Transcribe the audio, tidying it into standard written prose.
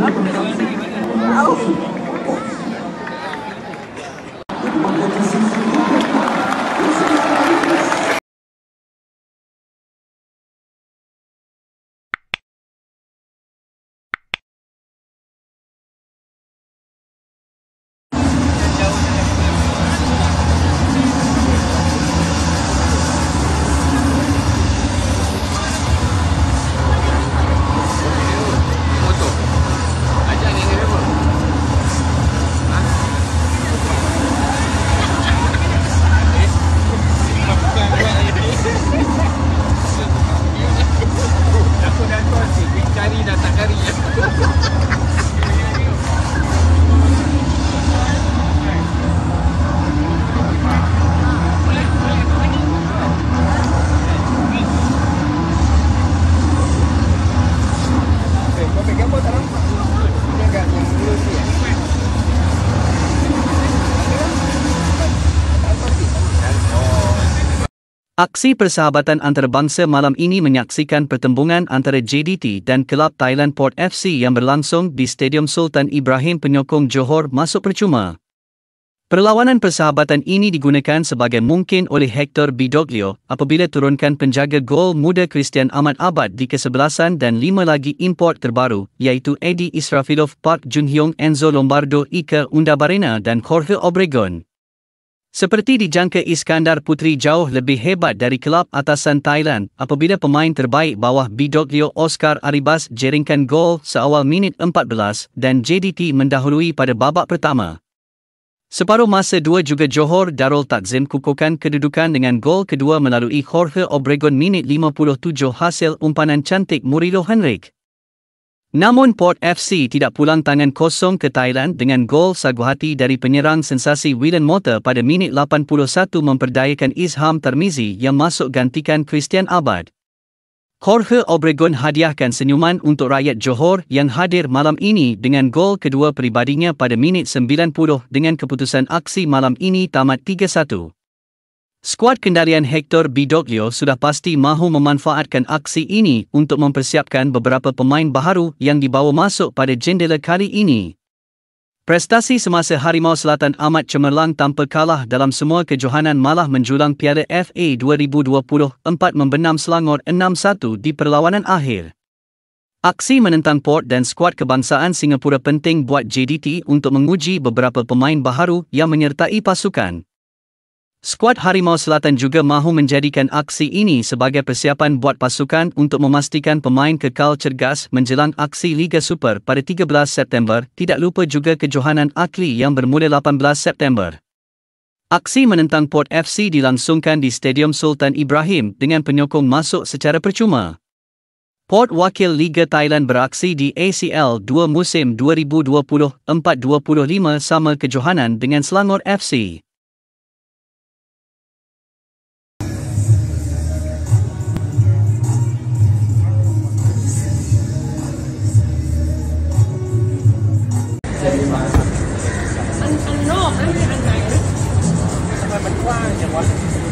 Aksi persahabatan antarabangsa malam ini menyaksikan pertembungan antara JDT dan Kelab Thailand Port FC yang berlangsung di Stadium Sultan Ibrahim Penyokong Johor masuk percuma. Perlawanan persahabatan ini digunakan sebagai mungkin oleh Hector Bidoglio apabila turunkan penjaga gol muda Christian Ahmad Abad di kesebelasan dan 5 lagi import terbaru iaitu Eddie Israfilov, Park Junhyong, Enzo Lombardo, Ika Undabarena dan Jorge Obregon. Seperti dijangka, Iskandar Putri jauh lebih hebat dari kelab atasan Thailand apabila pemain terbaik bawah Bidoglio Oscar Aribas jeringkan gol seawal minit 14 dan JDT mendahului pada babak pertama. Separuh masa 2 juga Johor Darul Takzim kukuhkan kedudukan dengan gol kedua melalui Jorge Obregon minit 57 hasil umpanan cantik Murilo Henrik. Namun Port FC tidak pulang tangan kosong ke Thailand dengan gol sagu hati dari penyerang sensasi William Motta pada minit 81 memperdayakan Izham Tarmizi yang masuk gantikan Christian Abad. Jorge Obregon hadiahkan senyuman untuk rakyat Johor yang hadir malam ini dengan gol kedua peribadinya pada minit 90 dengan keputusan aksi malam ini tamat 3-1. Skuad kendalian Hector Bidoglio sudah pasti mahu memanfaatkan aksi ini untuk mempersiapkan beberapa pemain baharu yang dibawa masuk pada jendela kali ini. Prestasi semasa Harimau Selatan amat cemerlang tanpa kalah dalam semua kejohanan malah menjulang Piala FA 2024 membenam Selangor 6-1 di perlawanan akhir. Aksi menentang Port dan skuad kebangsaan Singapura penting buat JDT untuk menguji beberapa pemain baharu yang menyertai pasukan. Skuad Harimau Selatan juga mahu menjadikan aksi ini sebagai persiapan buat pasukan untuk memastikan pemain kekal cergas menjelang aksi Liga Super pada 13 September. Tidak lupa juga kejohanan akli yang bermula 18 September. Aksi menentang Port FC dilangsungkan di Stadium Sultan Ibrahim dengan penyokong masuk secara percuma. Port wakil Liga Thailand beraksi di ACL 2 musim 2024-25 sama kejohanan dengan Selangor FC. อันนอกนะอันไหนทำไมมันกว้างจังวะ